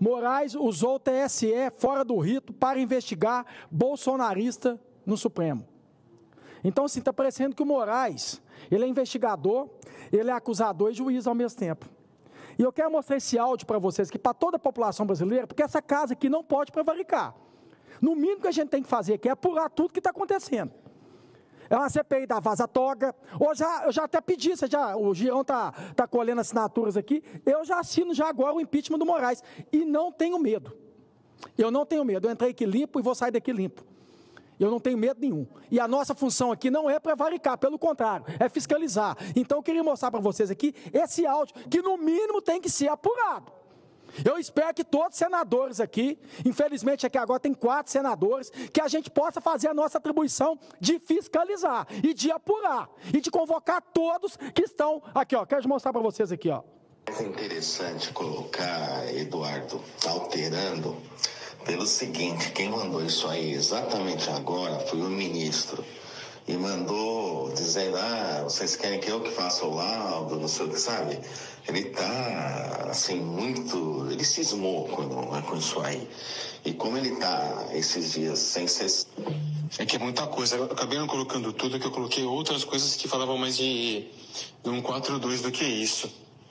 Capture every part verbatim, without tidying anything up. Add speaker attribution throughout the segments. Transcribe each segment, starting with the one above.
Speaker 1: Moraes usou o T S E fora do rito para investigar bolsonarista no Supremo. Então, assim, está parecendo que o Moraes, ele é investigador, ele é acusador e juiz ao mesmo tempo. E eu quero mostrar esse áudio para vocês, que para toda a população brasileira, porque essa casa aqui não pode prevaricar. No mínimo que a gente tem que fazer aqui é apurar tudo que está acontecendo. É uma C P I da Vaza Toga. Ou já, eu já até pedi, você já, o Girão está tá colhendo assinaturas aqui, eu já assino já agora o impeachment do Moraes. E não tenho medo. Eu não tenho medo. Eu entrei aqui limpo e vou sair daqui limpo. Eu não tenho medo nenhum. E a nossa função aqui não é prevaricar, pelo contrário, é fiscalizar. Então eu queria mostrar para vocês aqui esse áudio, que no mínimo tem que ser apurado. Eu espero que todos os senadores aqui, infelizmente aqui agora tem quatro senadores, que a gente possa fazer a nossa atribuição de fiscalizar e de apurar e de convocar todos que estão aqui, ó. Quero mostrar para vocês aqui, ó.
Speaker 2: É interessante colocar, Eduardo, alterando, pelo seguinte: quem mandou isso aí exatamente agora foi o ministro. E mandou dizer, ah, vocês querem que eu que faça o laudo, não sei o que, sabe? Ele tá, assim, muito... Ele cismou com, com isso aí. E como ele tá, esses dias, sem ser...
Speaker 3: É que é muita coisa. Eu acabei não colocando tudo, que eu coloquei outras coisas que falavam mais de, de um quatro dois do que isso.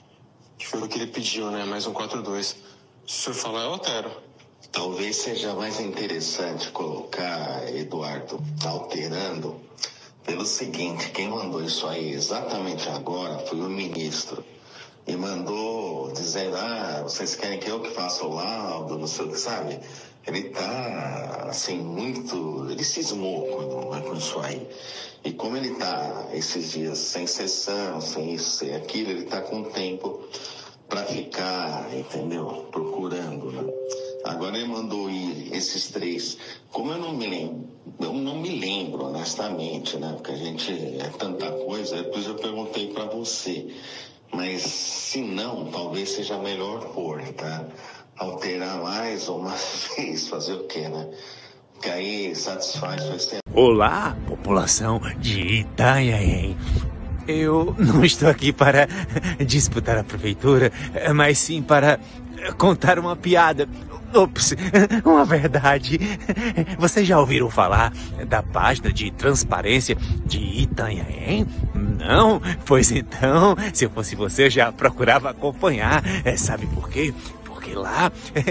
Speaker 3: Que foi o que ele pediu, né? Mais um quatro dois. Se o senhor falar, eu altero.
Speaker 2: Talvez seja mais interessante colocar, Eduardo, alterando, pelo seguinte: quem mandou isso aí exatamente agora foi o ministro. E mandou dizer, ah, vocês querem que eu que faça o laudo, não sei o que, sabe? Ele tá, assim, muito... Ele cismou com, com isso aí. E como ele tá, esses dias, sem sessão, sem isso, sem aquilo, ele tá com tempo para ficar, entendeu? Procurando, né? Agora ele mandou ir esses três. Como eu não me lembro, eu não me lembro, honestamente, né? Porque a gente é tanta coisa, depois eu perguntei para você. Mas se não, talvez seja melhor pôr, tá? Alterar mais uma vez, fazer o quê, né? Que aí satisfaz o externo.
Speaker 4: Olá, população de Itanhaém. Eu não estou aqui para disputar a prefeitura, mas sim para contar uma piada. Ops, uma verdade. Vocês já ouviram falar da página de transparência de Itanhaém? Não? Pois então, se eu fosse você, eu já procurava acompanhar. É, sabe por quê? Porque lá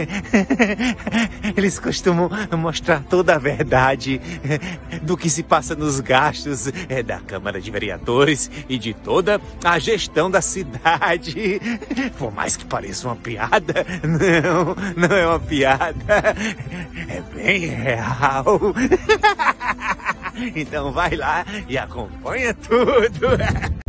Speaker 4: eles costumam mostrar toda a verdade do que se passa nos gastos da Câmara de Vereadores e de toda a gestão da cidade. Por mais que pareça uma piada, não, não é uma piada, é bem real. Então vai lá e acompanha tudo.